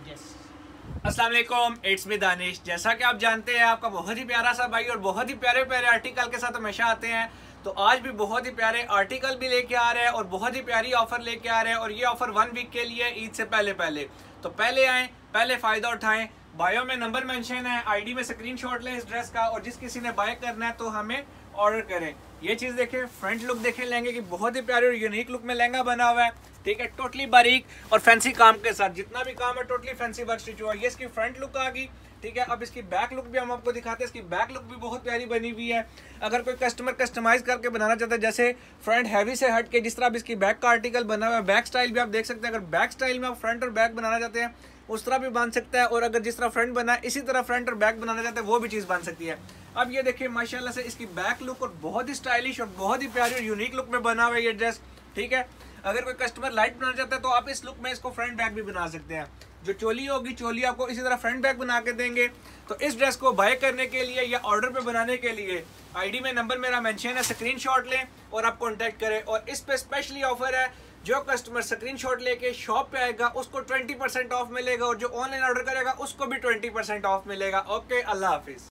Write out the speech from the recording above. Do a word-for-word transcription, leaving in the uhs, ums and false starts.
अस्सलाम वालेकुम, it's me Danish. जैसा कि आप जानते हैं, आपका बहुत ही प्यारा सा भाई और बहुत ही प्यारे प्यारे आर्टिकल के साथ हमेशा आते हैं। तो आज भी बहुत ही प्यारे आर्टिकल भी लेके आ रहे हैं और बहुत ही प्यारी ऑफर लेके आ रहे हैं, और ये ऑफर वन वीक के लिए, ईद से पहले पहले। तो पहले आएँ, पहले फ़ायदा उठाएं। बायो में नंबर मेंशन है, आईडी में स्क्रीनशॉट लें इस ड्रेस का, और जिस किसी ने बाय करना है तो हमें ऑर्डर करें। ये चीज़ देखें, फ्रंट लुक देखें लहंगे की, बहुत ही प्यारे और यूनिक लुक में लहंगा बना हुआ है। ठीक है, टोटली बारीक और फैंसी काम के साथ, जितना भी काम है टोटली फैंसी वर्क स्टिच हुआ। ये इसकी फ्रंट लुक आ गई। ठीक है, अब इसकी बैक लुक भी हम आपको दिखाते हैं। इसकी बैक लुक भी बहुत प्यारी बनी हुई है। अगर कोई कस्टमर कस्टमाइज करके बनाना चाहता है, जैसे फ्रंट हैवी से हट के जिस तरह अब इसकी बैक का आर्टिकल बना हुआ है, बैक स्टाइल भी आप देख सकते हैं। अगर बैक स्टाइल में आप फ्रंट और बैक बनाना चाहते हैं उस तरह भी बन सकता है, और अगर जिस तरह फ्रंट बना है इसी तरह फ्रंट और बैक बनाना चाहते हैं वो भी चीज़ बन सकती है। अब ये देखिए माशाल्लाह से इसकी बैक लुक और बहुत ही स्टाइलिश और बहुत ही प्यारी और यूनिक लुक में बना हुआ है ये ड्रेस। ठीक है, अगर कोई कस्टमर लाइट बनाना चाहता है तो आप इस लुक में इसको फ्रंट बैक भी बना सकते हैं। जो चोली होगी, चोली आपको इसी तरह फ्रंट बैक बना के देंगे। तो इस ड्रेस को बाय करने के लिए या ऑर्डर पे बनाने के लिए आईडी में नंबर मेरा मेंशन है, स्क्रीनशॉट लें और आप कांटेक्ट करें। और इस पे स्पेशली ऑफर है, जो कस्टमर स्क्रीनशॉट लेके शॉप पे आएगा उसको ट्वेंटी परसेंट ऑफ मिलेगा, और जो ऑनलाइन ऑर्डर करेगा उसको भी ट्वेंटी परसेंट ऑफ मिलेगा। ओके, अल्लाह हाफिज।